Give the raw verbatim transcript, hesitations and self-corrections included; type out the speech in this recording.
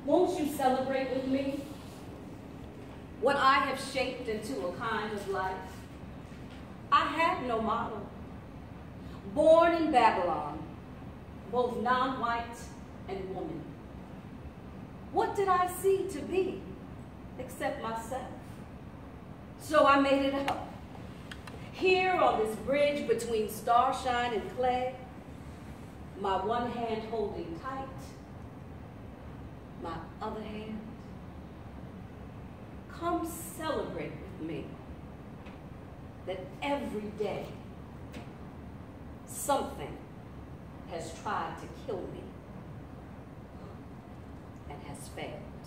Won't you celebrate with me what I have shaped into a kind of life? I had no model. Born in Babylon, both non-white and woman. What did I see to be except myself? So I made it up. Here on this bridge between starshine and clay, my one hand holding tight, my other hand. Come celebrate with me that every day something has tried to kill me and has failed.